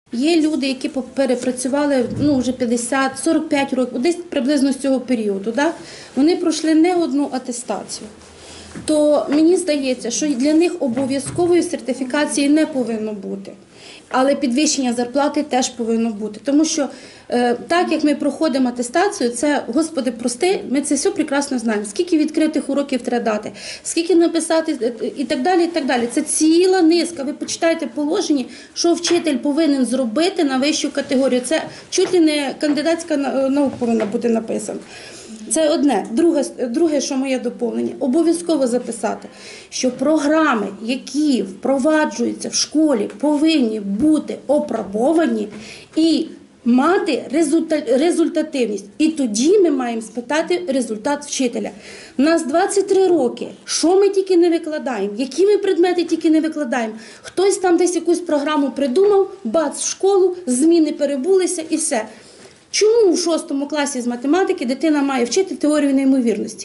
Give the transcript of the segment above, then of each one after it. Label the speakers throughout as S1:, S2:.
S1: Є люди, які перепрацювали вже 50-45 років, десь приблизно з цього періоду. Да? Вони пройшли не одну атестацію. То мені здається, що для них обов'язкової сертифікації не повинно бути. Але підвищення зарплати теж повинно бути. Тому що так, як ми проходимо атестацію, це, Господи, прости, ми це все прекрасно знаємо. Скільки відкритих уроків треба дати, скільки написати і так далі, і так далі. Це ціла низка. Ви почитаєте положення, що вчитель повинен зробити на вищу категорію. Це чуть ли не кандидатська наука повинна бути написана. Це одне. Друге, що моє доповнення, обов'язково записати, що програми, які впроваджуються в школі, повинні бути опробовані і мати результативність. І тоді ми маємо спитати результат вчителя. У нас 23 роки. Що ми тільки не викладаємо? Які ми предмети тільки не викладаємо? Хтось там десь якусь програму придумав, бац, в школу, зміни перебулися і все. Чому в 6 класі з математики дитина має вчити теорію неймовірності?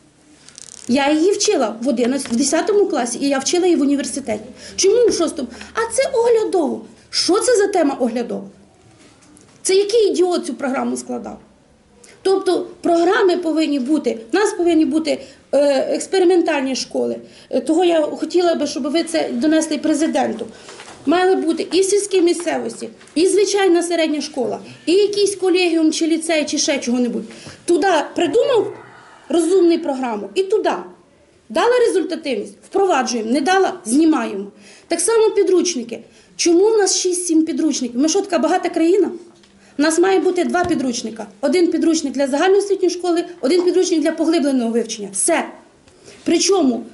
S1: Я її вчила в 10 класі, і я вчила її в університеті. Чому в 6? А це оглядово. Що це за тема оглядова? Це який ідіот цю програму складав? Тобто програми повинні бути, в нас повинні бути експериментальні школи. Того я хотіла би, щоб ви це донесли президенту. Мали бути і в сільській місцевості, і звичайна середня школа, і якийсь колегіум, чи ліцей, чи ще чого-небудь. Туди придумав розумну програму, і туди. Дала результативність? Впроваджуємо. Не дала? Знімаємо. Так само підручники. Чому в нас 6-7 підручників? Ми що, така багата країна? У нас має бути 2 підручника. Один підручник для загальноосвітньої школи, один підручник для поглибленого вивчення. Все. Причому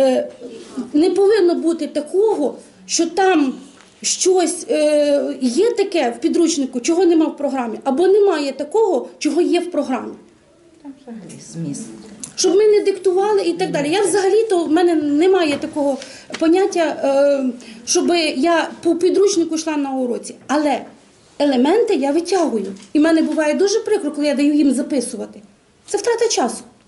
S1: не повинно бути такого, що там щось є таке в підручнику, чого нема в програмі, або немає такого, чого є в програмі.
S2: Там взагалі зміст.
S1: Щоб ми не диктували і так далі. Я взагалі-то, в мене немає такого поняття, щоб я по підручнику йшла на уроці. Але елементи я витягую. І в мене буває дуже прикро, коли я даю їм записувати. Це втрата часу.